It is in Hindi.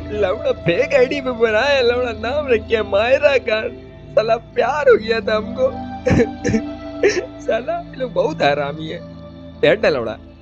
लौड़ा फेक आईडी पे बनाया, लौड़ा नाम रखिया मायरा का। साला प्यार हो गया था हमको। साला ये लोग बहुत हरामी है। बैठ ना लौड़ा।